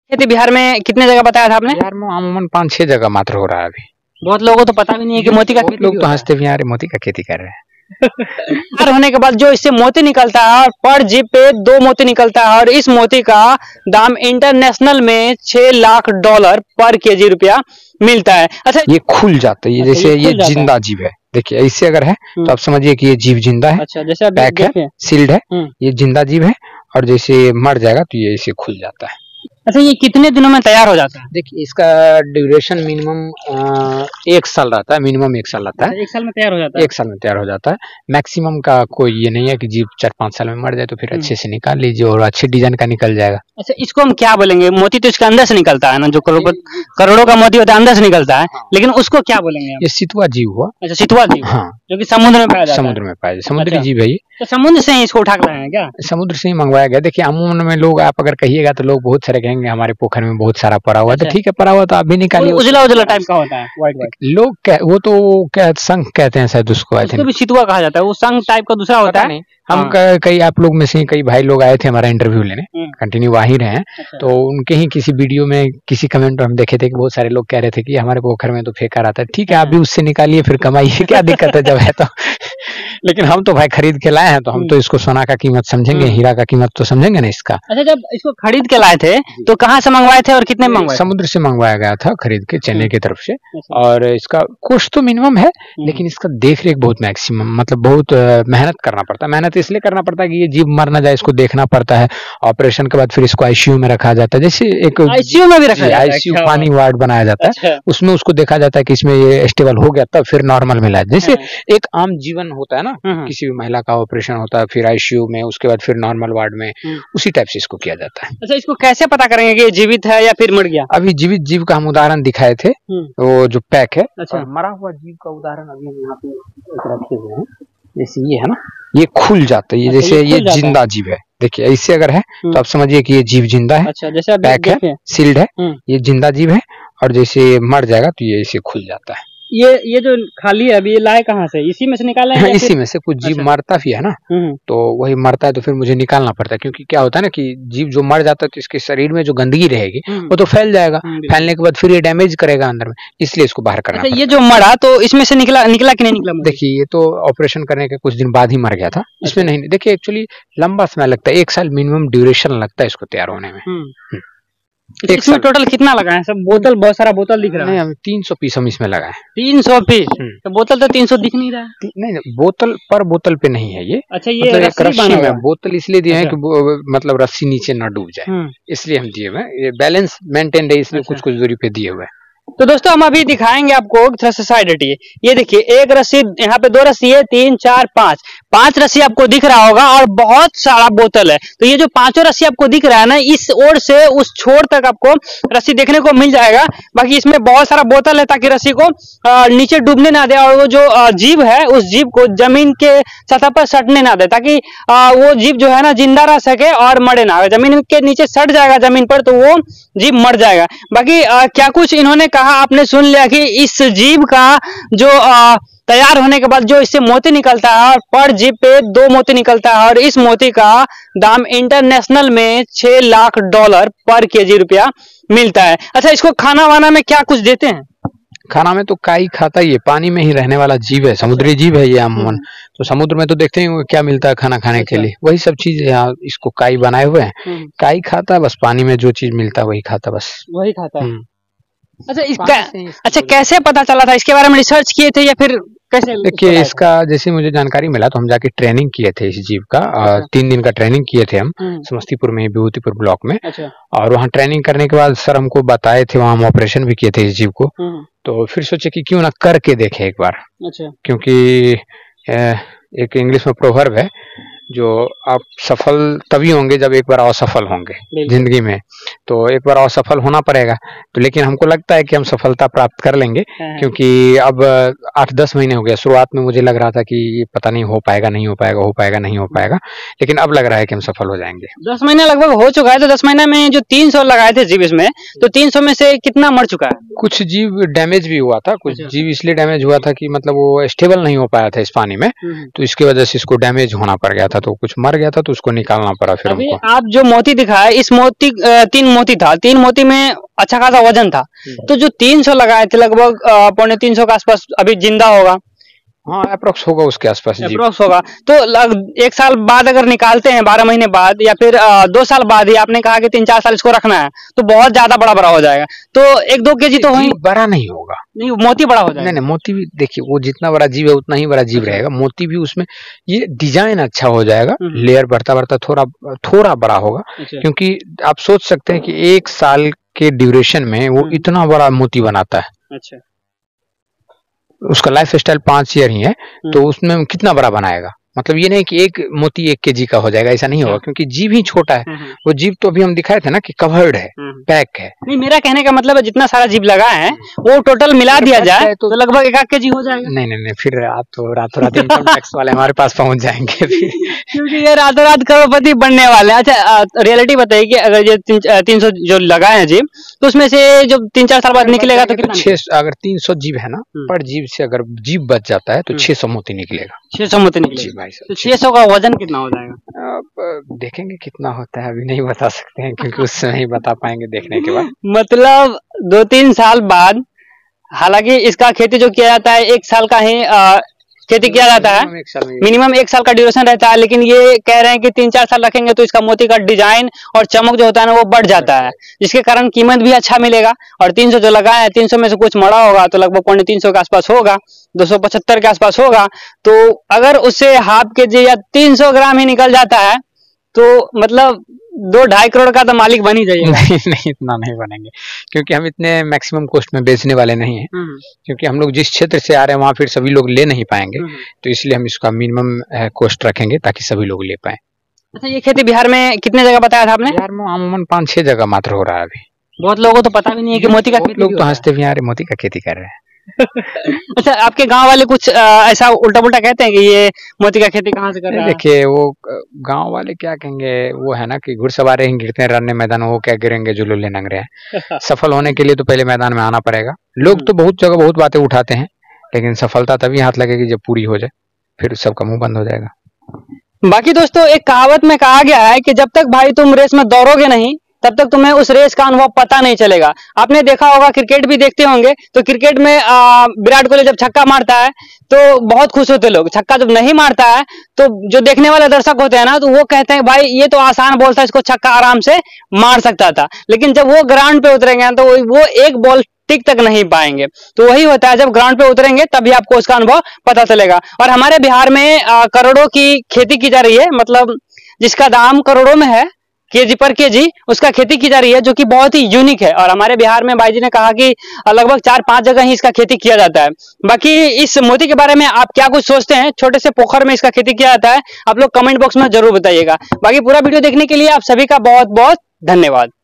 खेती बिहार में कितने जगह बताया था आपने? बिहार में अमूमन 5-6 जगह मात्र हो रहा है अभी। बहुत लोगों को तो पता भी नहीं है कि मोती का खेती लोग तो हंसते भी हैं, अरे मोती का खेती कर रहे हैं। तैयार होने के बाद जो इससे मोती निकलता है और पर जीप पे 2 मोती निकलता है और इस मोती का दाम इंटरनेशनल में $6 लाख पर केजी रुपया मिलता है। अच्छा, ये खुल जाता है, ये जैसे ये जिंदा जीव है, देखिए ऐसे अगर है तो आप समझिए कि ये जीव जिंदा है। अच्छा, जैसे पैक है, सील्ड है, ये जिंदा जीव है और जैसे मर जाएगा तो ये ऐसे खुल जाता है। अच्छा, ये कितने दिनों में तैयार हो जाता है? देखिए इसका ड्यूरेशन मिनिमम 1 साल रहता है, मिनिमम 1 साल रहता है। 1 साल में तैयार हो जाता है? 1 साल में तैयार हो जाता है। मैक्सिमम का कोई ये नहीं है कि जीव 4-5 साल में मर जाए, तो फिर अच्छे से निकाल लीजिए और अच्छे डिजाइन का निकल जाएगा। अच्छा, इसको हम क्या बोलेंगे? मोती तो इसका अंदर से निकलता है ना, जो करोड़ों का मोती होता है अंदर से निकलता है, लेकिन उसको क्या बोलेंगे आप? ये सितुआ जीव हुआ। अच्छा, सितुआ जीव। हाँ, जो कि समुद्र में पाया जाता है। समुद्र में पाया जाता है, समुद्री जीव है ये। तो समुद्र से ही इसको उठा कर लाए हैं क्या? समुद्र से ही मंगवाया गया। देखिए अमूमन में लोग, आप अगर कहिएगा तो लोग बहुत सारे कहेंगे हमारे पोखर में बहुत सारा पड़ा हुआ है। तो ठीक है, पड़ा हुआ तो आप भी निकालिए। उजला उजला टाइप का होता है, व्हाइट व्हाइट। लोग वो तो क्या शंख कहते हैं शायद उसको, उसको भी सितुआ कहा जाता है। वो शंख टाइप का दूसरा होता है। हम कई आप लोग में से कई भाई लोग आए थे हमारा इंटरव्यू लेने, कंटिन्यू वहीं रहे हैं। तो उनके ही किसी वीडियो में किसी कमेंट में हम देखे थे कि बहुत सारे लोग कह रहे थे कि हमारे पोखर में तो फेंका रहता है। ठीक है, आप भी उससे निकालिए फिर कमाइए, क्या दिक्कत है जब है तो। लेकिन हम तो भाई खरीद के लाए हैं, तो हम तो इसको सोना का कीमत समझेंगे, हीरा का कीमत तो समझेंगे ना इसका। अच्छा, जब इसको खरीद के लाए थे तो कहाँ से मंगवाए थे और कितने मंगवाए? समुद्र से मंगवाया गया था, खरीद के, चेन्नई की तरफ से। और इसका कॉस्ट तो मिनिमम है, लेकिन इसका देख रेख बहुत मैक्सिमम, मतलब बहुत मेहनत करना पड़ता है। मेहनत इसलिए करना पड़ता है कि ये जीव मर ना जाए, इसको देखना पड़ता है। ऑपरेशन के बाद फिर इसको आईसीयू में रखा जाता है। जैसे एक आईसीयू में भी रखा जाता है, आईसीयू पानी वार्ड बनाया जाता है, उसमें उसको देखा जाता है कि इसमें ये स्टेबल हो गया तब फिर नॉर्मल मिला। जैसे एक आम जीवन होता है ना, किसी भी महिला का ऑपरेशन होता है, फिर आईसीयू में, उसके बाद फिर नॉर्मल वार्ड में, उसी टाइप से इसको किया जाता है। अच्छा, इसको कैसे पता करेंगे कि ये जीवित है या फिर मर गया? अभी जीवित जीव का हम उदाहरण दिखाए थे, वो जो पैक है। अच्छा, मरा हुआ जीव का उदाहरण अभी हम यहाँ पे रखे हुए हैं। जैसे ये है ना, ये खुल जाता है, ये जैसे ये जिंदा जीव है, देखिए ऐसे अगर है तो आप समझिए कि ये जीव जिंदा है। अच्छा, जैसे पैक है, सील्ड है, ये जिंदा जीव है और जैसे मर जाएगा तो ये ऐसे खुल जाता है। ये जो खाली है अभी, ये लाए कहाँ से? इसी में से निकाला है? इसी में से। कुछ जीव मरता भी है ना, तो वही मरता है तो फिर मुझे निकालना पड़ता है, क्योंकि क्या होता है ना कि जीव जो मर जाता है तो इसके शरीर में जो गंदगी रहेगी वो तो फैल जाएगा, फैलने के बाद फिर ये डैमेज करेगा अंदर में, इसलिए इसको बाहर करना पड़ता है। ये जो मरा तो इसमें से निकला कि नहीं निकला? देखिए ये तो ऑपरेशन करने के कुछ दिन बाद ही मर गया था, इसमें नहीं। देखिए एक्चुअली लंबा समय लगता है, 1 साल मिनिमम ड्यूरेशन लगता है इसको तैयार होने में। इसमें टोटल कितना लगा है? सब बोतल, बहुत सारा बोतल दिख रहा है। नहीं, 300 पीस हम इसमें लगाए। 300 पीस? तो बोतल तो 300 दिख नहीं रहा है। नहीं, बोतल पर बोतल पे नहीं है ये। अच्छा, ये मतलब एक रस्सी में बोतल इसलिए दिए हैं कि मतलब रस्सी नीचे ना डूब जाए, इसलिए हम दिए हुए हैं। ये बैलेंस मेंटेन है, इसलिए कुछ कुछ दूरी पे दिए हुए हैं। तो दोस्तों हम अभी दिखाएंगे आपको थोड़ा सा साइड हटिए। ये देखिए, एक रस्सी, यहाँ पे 2 रस्सी है, 3, 4, 5 रस्सी आपको दिख रहा होगा और बहुत सारा बोतल है। तो ये जो 5 रस्सी आपको दिख रहा है ना, इस ओर से उस छोर तक आपको रस्सी देखने को मिल जाएगा। बाकी इसमें बहुत सारा बोतल है ताकि रस्सी को नीचे डूबने ना दे और वो जो जीव है उस जीव को जमीन के सतह पर सटने ना दे, ताकि वो जीव जो है ना जिंदा रह सके और मरे ना। जमीन के नीचे सट जाएगा जमीन पर तो वो जीव मर जाएगा। बाकी क्या कुछ इन्होंने कहा आपने सुन लिया कि इस जीव का जो तैयार होने के बाद जो इससे मोती निकलता है और पर जीव पे 2 मोती निकलता है और इस मोती का दाम इंटरनेशनल में $6 लाख पर केजी रुपया मिलता है। अच्छा, इसको खाना वाना में क्या कुछ देते हैं? खाना में तो काई खाता ही है, पानी में ही रहने वाला जीव है, समुद्री जीव है ये अमूमन। तो समुद्र में तो देखते हैं क्या मिलता है खाना खाने के लिए, वही सब चीज यहाँ इसको काई बनाए हुए हैं। काई खाता है बस, पानी में जो चीज मिलता है वही खाता, बस वही खाता है। अच्छा, इसका कैसे पता चला था? इसके बारे में रिसर्च किए थे या फिर कैसे? देखिए इसका जैसे मुझे जानकारी मिला तो हम जाके ट्रेनिंग किए थे इस जीव का। 3 दिन का ट्रेनिंग किए थे हम समस्तीपुर में, विभूतिपुर ब्लॉक में। और वहाँ ट्रेनिंग करने के बाद सर हमको बताए थे, वहाँ हम ऑपरेशन भी किए थे इस जीव को। तो फिर सोचे कि क्यों ना करके देखे एक बार। क्योंकि एक इंग्लिश में प्रोवर्ब है, जो आप सफल तभी होंगे जब एक बार असफल होंगे जिंदगी में। तो एक बार असफल होना पड़ेगा, तो लेकिन हमको लगता है कि हम सफलता प्राप्त कर लेंगे, क्योंकि अब 8-10 महीने हो गए। शुरुआत में मुझे लग रहा था कि पता नहीं हो पाएगा, नहीं हो पाएगा, हो पाएगा, नहीं हो पाएगा, लेकिन अब लग रहा है कि हम सफल हो जाएंगे। 10 महीने लगभग हो चुका है। तो 10 महीने में जो 300 लगाए थे जीव इसमें, तो 300 में से कितना मर चुका है? कुछ जीव डैमेज भी हुआ था, कुछ जीव इसलिए डैमेज हुआ था कि मतलब वो स्टेबल नहीं हो पाया था इस पानी में, तो इसकी वजह से इसको डैमेज होना पड़ गया था। था, तो कुछ मर गया था तो उसको निकालना पड़ा फिर हमको। आप जो मोती दिखाया, इस मोती 3 मोती था, 3 मोती में अच्छा खासा वजन था, तो जो 300 लगाए थे लगभग 350 के आसपास अभी जिंदा होगा। हाँ, अप्रोक्स होगा उसके आसपास, अप्रोक्स होगा। तो 1 साल बाद अगर निकालते हैं, 12 महीने बाद या फिर 2 साल बाद, ही आपने कहा कि 3-4 साल इसको रखना है, तो बहुत ज्यादा बड़ा हो जाएगा। तो 1-2 केजी तो वही बड़ा नहीं होगा, नहीं मोती बड़ा हो जाएगा। नहीं, मोती भी देखिए, वो जितना बड़ा जीव है उतना ही बड़ा जीव रहेगा। मोती भी उसमें ये डिजाइन अच्छा हो जाएगा, लेयर बढ़ता बढ़ता थोड़ा बड़ा होगा, क्योंकि आप सोच सकते हैं कि 1 साल के ड्यूरेशन में वो इतना बड़ा मोती बनाता है। अच्छा, उसका लाइफ स्टाइल 5 ईयर ही है, तो उसमें कितना बड़ा बनाएगा। मतलब ये नहीं कि एक मोती 1 केजी का हो जाएगा, ऐसा नहीं होगा, क्योंकि जीव ही छोटा है। वो जीव तो अभी हम दिखाए थे ना कि कवर्ड है, पैक है। नहीं, मेरा कहने का मतलब है जितना सारा जीव लगा है वो टोटल मिला दिया जाए तो लगभग 1 केजी हो जाएगा। नहीं, फिर आप तो रातों रात इनकम टैक्स वाले हमारे पास पहुंच जाएंगे क्योंकि ये रातों रात करोड़पति बनने वाले हैं। अच्छा, रियलिटी बताइए कि अगर ये 300 जो लगाए हैं जीव, तो उसमें से जो 3-4 साल बाद निकलेगा तो कितना? 600, अगर 300 जीव है ना, पर जीव से अगर जीव बच जाता है तो 600 मोती निकलेगा। 600 मोती निकलेगा। तो 600 का वजन कितना हो जाएगा? अब देखेंगे कितना होता है, अभी नहीं बता सकते हैं, क्योंकि उससे नहीं बता पाएंगे देखने के बाद। मतलब 2-3 साल बाद, हालांकि इसका खेती जो किया जाता है 1 साल का ही खेती किया जाता है, मिनिमम 1 साल का ड्यूरेशन रहता है, लेकिन ये कह रहे हैं कि 3-4 साल रखेंगे तो इसका मोती का डिजाइन और चमक जो होता है ना वो बढ़ जाता है, जिसके कारण कीमत भी अच्छा मिलेगा। और 300 जो लगाए हैं, 300 में से कुछ मड़ा होगा तो लगभग 350 के आसपास होगा, 275 के आसपास होगा। तो अगर उससे ½ केजी या 300 ग्राम ही निकल जाता है तो मतलब 2-2.5 करोड़ का तो मालिक बन ही जाइएगा। नहीं, इतना नहीं बनेंगे, क्योंकि हम इतने मैक्सिमम कॉस्ट में बेचने वाले नहीं हैं, क्योंकि हम लोग जिस क्षेत्र से आ रहे हैं वहाँ फिर सभी लोग ले नहीं पाएंगे, तो इसलिए हम इसका मिनिमम कॉस्ट रखेंगे ताकि सभी लोग ले पाए। अच्छा, ये खेती बिहार में कितने जगह बताया था आपने? बिहार में अमूमन 5-6 जगह मात्र हो रहा है अभी। बहुत लोगों को तो पता भी नहीं है कि मोती का खेती। लोग तो हंसते भी आ रहे, मोती का खेती कर रहे हैं। अच्छा, आपके गांव वाले कुछ ऐसा उल्टा पुल्टा कहते हैं कि ये मोती का खेती कहाँ से कर रहा है? देखिए, वो गांव वाले क्या कहेंगे, वो है ना कि घुड़सवारे ही गिरते हैं रन्ने मैदान, वो क्या गिरेंगे जो लुल्ले नंगरे हैं। सफल होने के लिए तो पहले मैदान में आना पड़ेगा। लोग तो बहुत जगह बहुत बातें उठाते हैं, लेकिन सफलता तभी हाथ लगेगी जब पूरी हो जाए, फिर सबका मुंह बंद हो जाएगा। बाकी दोस्तों, एक कहावत में कहा गया है कि जब तक भाई तुम रेस में दौड़ोगे नहीं, तब तक तुम्हें उस रेस का अनुभव पता नहीं चलेगा। आपने देखा होगा, क्रिकेट भी देखते होंगे, तो क्रिकेट में विराट कोहली जब छक्का मारता है तो बहुत खुश होते लोग। छक्का जब नहीं मारता है तो जो देखने वाले दर्शक होते हैं ना, तो वो कहते हैं भाई ये तो आसान बॉल था, इसको छक्का आराम से मार सकता था। लेकिन जब वो ग्राउंड पे उतरेंगे तो वो एक बॉल टिक तक नहीं पाएंगे। तो वही होता है, जब ग्राउंड पे उतरेंगे तभी आपको उसका अनुभव पता चलेगा। और हमारे बिहार में करोड़ों की खेती की जा रही है, मतलब जिसका दाम करोड़ों में है, केजी पर केजी उसका खेती की जा रही है, जो कि बहुत ही यूनिक है। और हमारे बिहार में भाई जी ने कहा कि लगभग 4-5 जगह ही इसका खेती किया जाता है। बाकी इस मोती के बारे में आप क्या कुछ सोचते हैं? छोटे से पोखर में इसका खेती किया जाता है, आप लोग कमेंट बॉक्स में जरूर बताइएगा। बाकी पूरा वीडियो देखने के लिए आप सभी का बहुत बहुत धन्यवाद।